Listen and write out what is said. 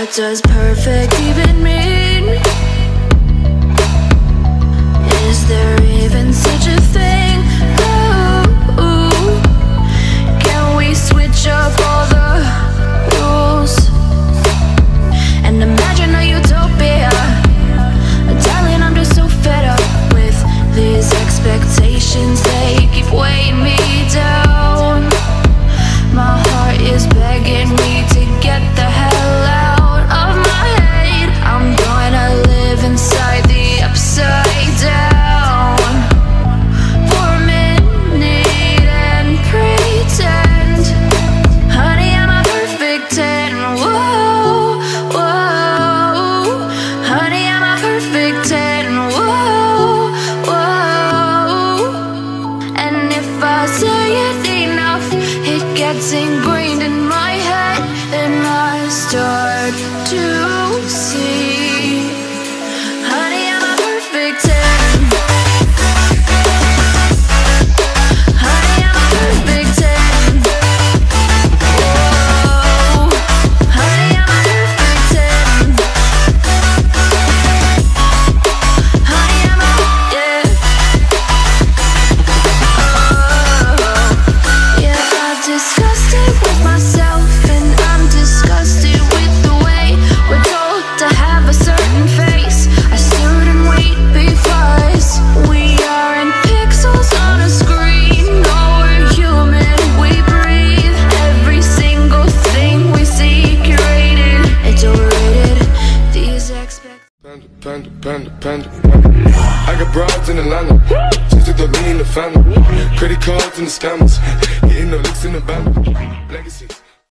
What does perfect even mean? Is there even such a thing? Ooh, can we switch up all the rules and imagine a utopia? Darling, I'm just so fed up with these expectations. They keep weighing me down. My heart is begging me to get the hell out of my head. I'm gonna live inside the upside down for a minute and pretend, honey, I'm a perfect 10. Whoa, whoa, honey, I'm a perfect 10. Whoa, whoa, and if I say it enough, it gets ingrained in my head, and I start to see, honey, I'm a perfect 10. Honey, I'm a perfect 10. Whoa, honey, I'm a perfect 10. Honey, I'm a, yeah. Yeah, I've discussed it with myself, and I'm disgusted with the way we're told to have a certain face, a certain weight, because we aren't pixels on a screen. No, we're human, we breathe. Every single thing we see curated, it's overrated. These Panda. I got broads in Atlanta, just to throw me in the family. Credit cards and the scammers, getting no licks in the band. Legacies.